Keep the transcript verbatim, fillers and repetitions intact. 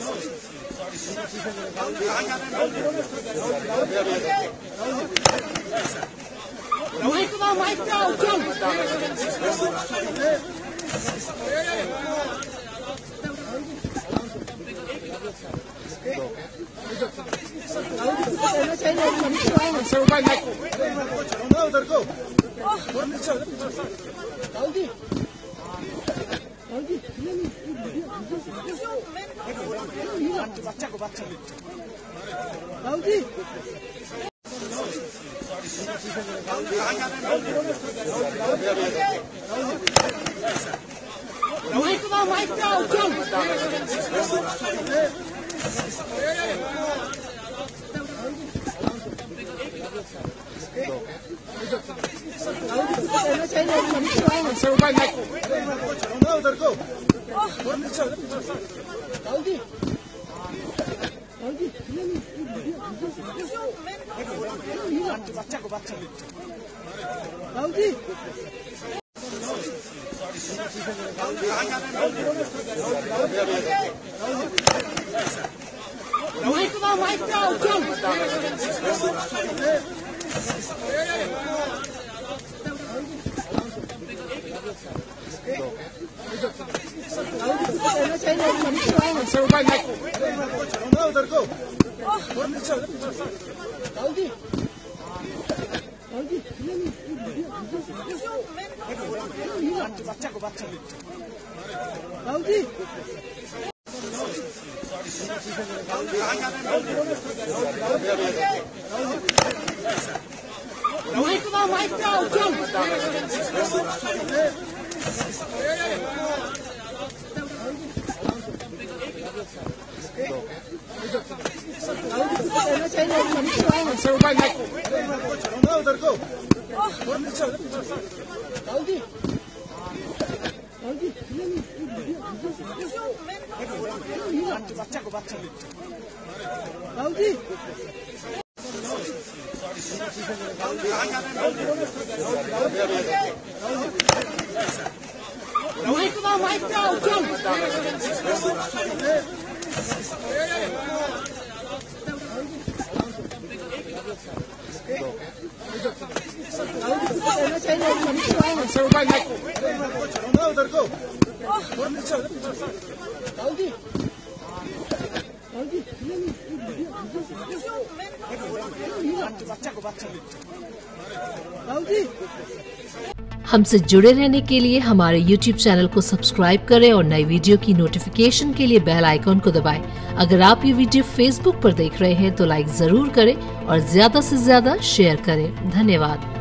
Mike now, Mike now, jump! Sir, by Mike. No, there go. बच्चा को बच्चा Mike now, Mike now, jump! Sir, by Mike. No, there go. बच्चा को बच्चा Mike now, Mike now, jump! Sir, by Mike. No, there go. बच्चा को बच्चा Mike now, Mike now, jump! Sir, by Mike. No, there go. बच्चा को बच्चा Mike now, Mike now, jump! Sir, by Mike. No, there go. बच्चा को बच्चा हमसे जुड़े रहने के लिए हमारे यूट्यूब चैनल को सब्सक्राइब करें और नई वीडियो की नोटिफिकेशन के लिए बेल आइकॉन को दबाएं। अगर आप ये वीडियो फेसबुक पर देख रहे हैं तो लाइक जरूर करें और ज्यादा से ज्यादा शेयर करें। धन्यवाद।